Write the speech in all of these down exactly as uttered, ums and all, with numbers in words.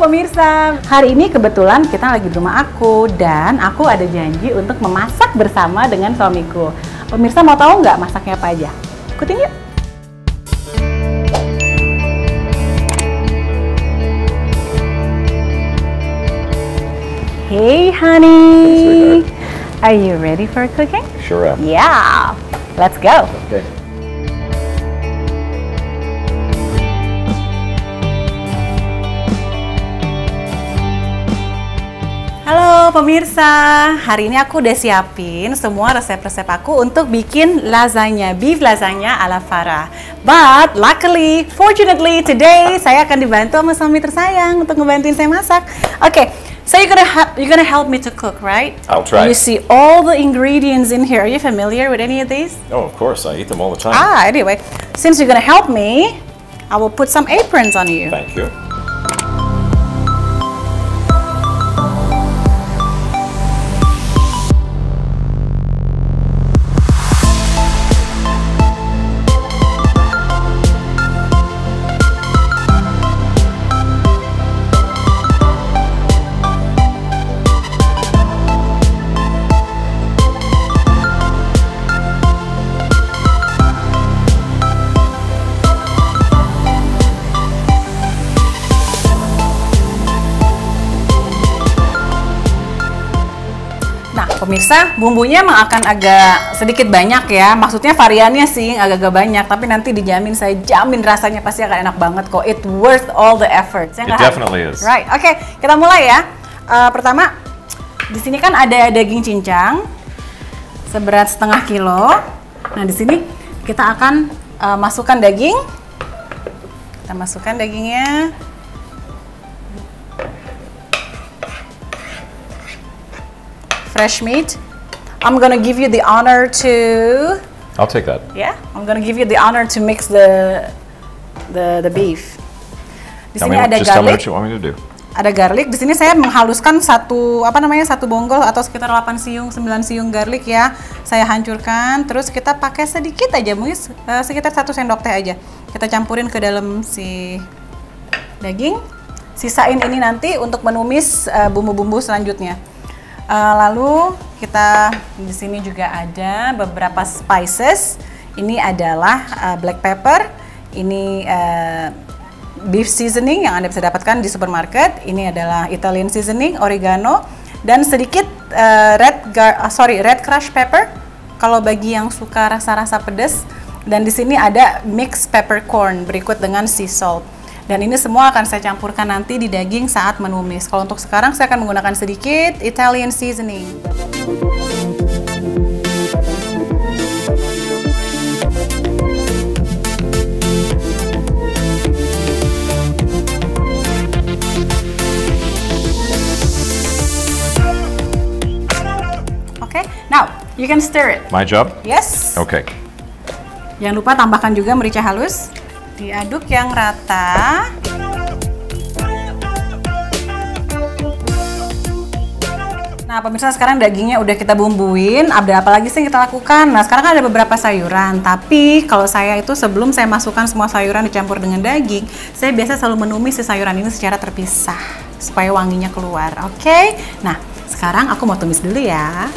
pemirsa, hari ini kebetulan kita lagi di rumah aku dan aku ada janji untuk memasak bersama dengan suamiku. Pemirsa mau tahu nggak masaknya apa aja? Ikutin yuk! Hey honey! Hey, Are you ready for cooking? Sure am. Yeah! Let's go! Okay. Halo pemirsa, hari ini aku udah siapin semua resep-resep aku untuk bikin lasagna, beef lasagna ala Farah. But luckily, fortunately, today saya akan dibantu sama suami tersayang untuk ngebantuin saya masak. Oke, okay, so you're gonna you're gonna help me to cook, right? I'll try. You see all the ingredients in here. Are you familiar with any of these? Oh, of course. I eat them all the time. Ah, anyway, since you're gonna help me, I will put some aprons on you. Thank you. Pemirsa, bumbunya emang akan agak sedikit banyak ya. Maksudnya variannya sih agak-agak banyak, tapi nanti dijamin, saya jamin rasanya pasti akan enak banget kok. It worth all the effort. It definitely is. Right, oke, okay, kita mulai ya. Uh, pertama, di sini kan ada daging cincang seberat setengah kilo. Nah, di sini kita akan uh, masukkan daging. Kita masukkan dagingnya. Fresh meat. I'm gonna give you the honor to. I'll take that. Yeah, I'm gonna give you the honor to mix the the the beef. Di Tell sini me, ada just tell me garlic. what you want me to do. Ada garlic. Di sini saya menghaluskan satu apa namanya satu bonggol atau sekitar delapan siung, sembilan siung garlic ya. Saya hancurkan. Terus kita pakai sedikit aja, mungkin uh, sekitar satu sendok teh aja. Kita campurin ke dalam si daging. Sisain ini nanti untuk menumis uh, bumbu-bumbu selanjutnya. Uh, lalu kita di sini juga ada beberapa spices. Ini adalah uh, black pepper, ini uh, beef seasoning yang Anda bisa dapatkan di supermarket. Ini adalah Italian seasoning, oregano, dan sedikit uh, red gar uh, sorry red crushed pepper. Kalau bagi yang suka rasa-rasa pedas. Dan di sini ada mixed peppercorn berikut dengan sea salt. Dan ini semua akan saya campurkan nanti di daging saat menumis. Kalau untuk sekarang saya akan menggunakan sedikit Italian seasoning. Oke, okay. Now you can stir it. My job? Yes. Okay. Jangan lupa tambahkan juga merica halus. Diaduk yang rata. Nah pemirsa, sekarang dagingnya udah kita bumbuin. Ada apa lagi sih yang kita lakukan? Nah sekarang kan ada beberapa sayuran. Tapi kalau saya itu sebelum saya masukkan semua sayuran dicampur dengan daging, saya biasa selalu menumis si sayuran ini secara terpisah supaya wanginya keluar. Oke? Okay? Nah sekarang aku mau tumis dulu ya.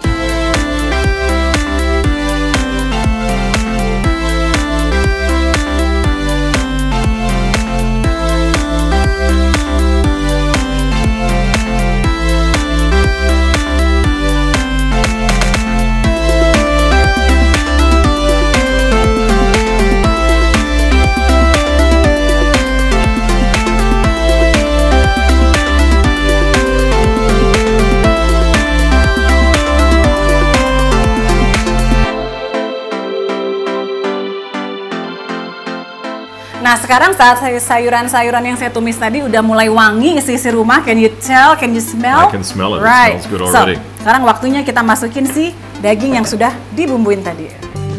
Nah sekarang saat sayuran-sayuran yang saya tumis tadi udah mulai wangi isi-isi rumah. Can you tell? Can you smell? I can smell it. Right. It smells good already. So, sekarang waktunya kita masukin si daging yang sudah dibumbuin tadi.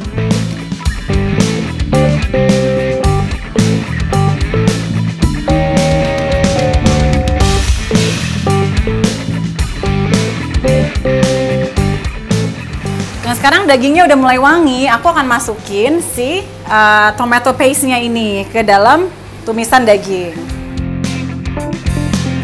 Nah sekarang dagingnya udah mulai wangi, aku akan masukin si uh, tomato paste-nya ini ke dalam tumisan daging.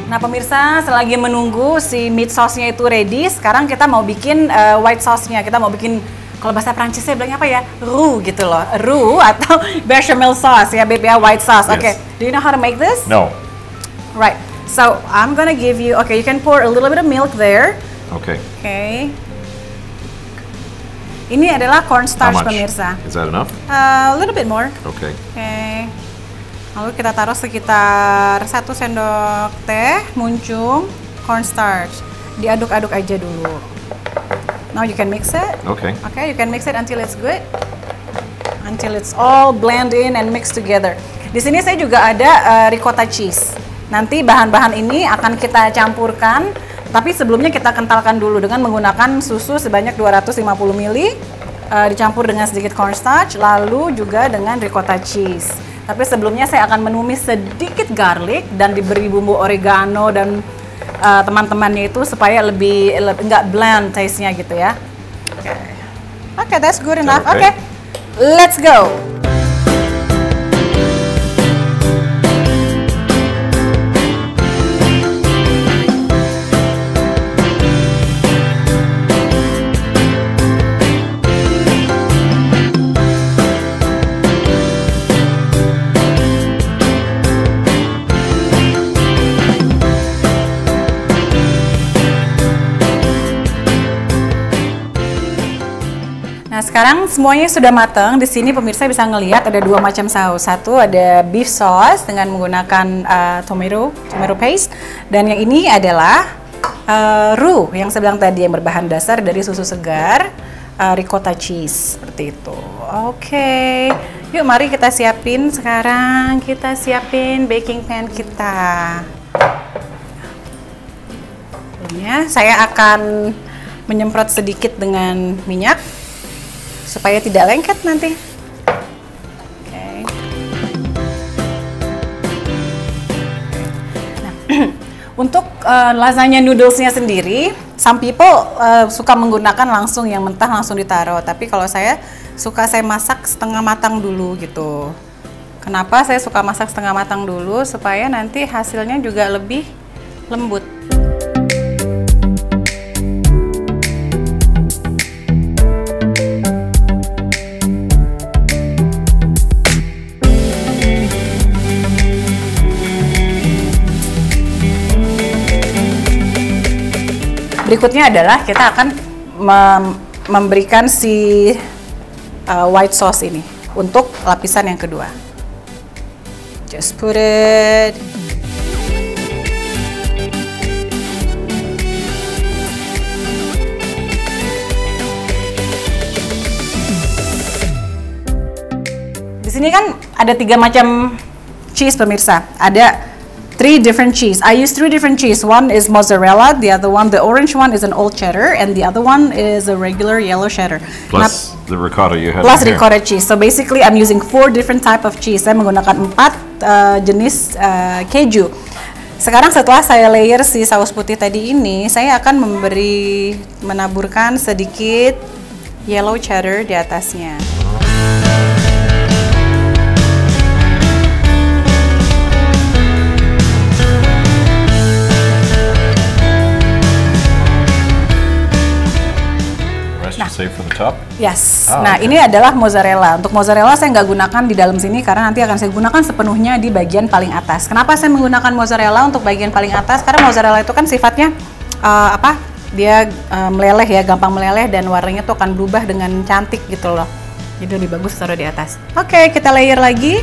Nah pemirsa, selagi menunggu si meat sauce-nya itu ready, sekarang kita mau bikin uh, white sauce-nya. Kita mau bikin, kalau bahasa Prancisnya bilangnya apa ya? Roux gitu loh. Roux atau bechamel sauce ya, Beb ya, white sauce. Oke, okay. Do you know how to make this? No. Right. So I'm gonna give you. Okay, you can pour a little bit of milk there. Okay. Okay. Ini adalah cornstarch pemirsa. Is that enough? Uh, a little bit more. Okay. Okay. Lalu kita taruh sekitar satu sendok teh muncung cornstarch. Diaduk-aduk aja dulu. Now you can mix it. Okay. Okay, you can mix it until it's good. Until it's all blend in and mixed together. Di sini saya juga ada uh, ricotta cheese. Nanti bahan-bahan ini akan kita campurkan, tapi sebelumnya kita kentalkan dulu dengan menggunakan susu sebanyak dua ratus lima puluh mililiter, uh, dicampur dengan sedikit cornstarch, lalu juga dengan ricotta cheese. Tapi sebelumnya saya akan menumis sedikit garlic dan diberi bumbu oregano dan uh, teman-temannya itu supaya lebih enggak bland taste-nya gitu ya. Oke, okay. Okay, that's good enough. Oke, okay. Let's go. Nah sekarang semuanya sudah matang. Di sini pemirsa bisa ngelihat ada dua macam saus. Satu ada beef sauce dengan menggunakan uh, tomato, tomato paste, dan yang ini adalah uh, roux yang saya bilang tadi yang berbahan dasar dari susu segar, uh, ricotta cheese seperti itu. Oke, okay. Yuk mari kita siapin sekarang. Kita siapin baking pan kita. Sebelumnya saya akan menyemprot sedikit dengan minyak supaya tidak lengket nanti. Okay. Nah, untuk uh, lasagna noodlesnya sendiri, some people uh, suka menggunakan langsung yang mentah langsung ditaruh. Tapi kalau saya suka saya masak setengah matang dulu gitu. Kenapa saya suka masak setengah matang dulu? Supaya nanti hasilnya juga lebih lembut. Berikutnya adalah kita akan mem memberikan si uh, white sauce ini untuk lapisan yang kedua. Just put it. Di sini kan ada tiga macam cheese pemirsa. Ada three different cheese. I use three different cheese. One is mozzarella, the other one, the orange one is an old cheddar, and the other one is a regular yellow cheddar. Plus nah, the ricotta you had. Plus ricotta cheese. So basically I'm using four different type of cheese. Saya menggunakan empat uh, jenis uh, keju. Sekarang setelah saya layer si saus putih tadi ini, saya akan memberi menaburkan sedikit yellow cheddar di atasnya. Save for the top? Yes. Oh, nah, okay. Ini adalah mozzarella. Untuk mozzarella saya nggak gunakan di dalam sini karena nanti akan saya gunakan sepenuhnya di bagian paling atas. Kenapa saya menggunakan mozzarella untuk bagian paling atas? Karena mozzarella itu kan sifatnya uh, apa? Dia uh, meleleh ya, gampang meleleh dan warnanya tuh akan berubah dengan cantik gitu loh. Jadi lebih bagus taruh di atas. Oke, okay, kita layer lagi.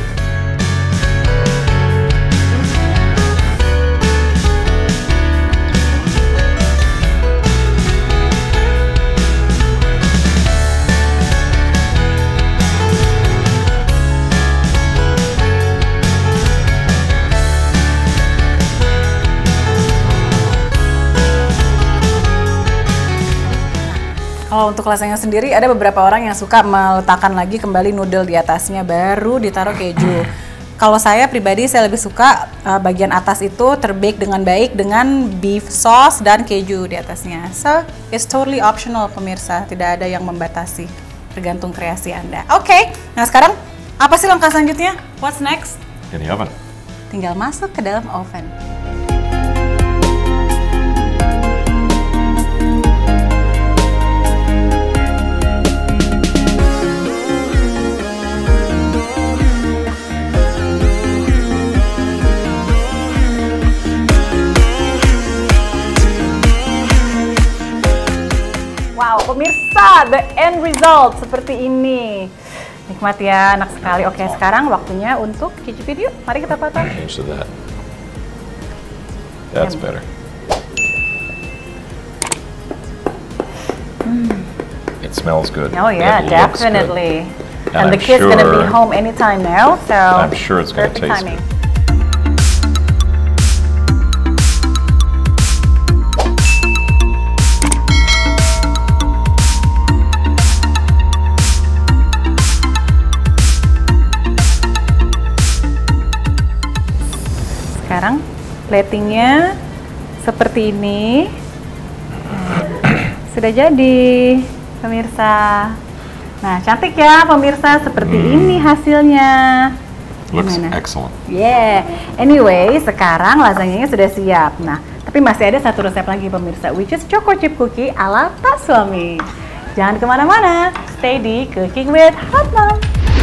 Kalau untuk lasagna sendiri ada beberapa orang yang suka meletakkan lagi kembali noodle di atasnya baru ditaruh keju. Kalau saya pribadi saya lebih suka uh, bagian atas itu terbake dengan baik dengan beef sauce dan keju di atasnya. So it's totally optional pemirsa, tidak ada yang membatasi, tergantung kreasi Anda. Oke, okay. Nah sekarang apa sih langkah selanjutnya? What's next? In the oven. Tinggal masuk ke dalam oven. Wow, pemirsa, the end result seperti ini. Nikmat ya, enak sekali. Oke, sekarang waktunya untuk cicipin yuk. Mari kita potong. Change to that. That's better. Mm. It smells good. Oh yeah, It looks good. definitely. And And, the I'm kid's gonna be sure- home anytime now, so I'm sure it's gonna perfect taste timing. Sekarang platingnya seperti ini. Nah, sudah jadi, pemirsa. Nah, cantik ya pemirsa, seperti Hmm. ini hasilnya. Looks Gimana? excellent. Yeah. Anyway, sekarang lasagnanya sudah siap. Nah, tapi masih ada satu resep lagi pemirsa, which is choco chip cookie ala Pak Suami. Jangan kemana-mana, stay di Cooking with Hot Mom.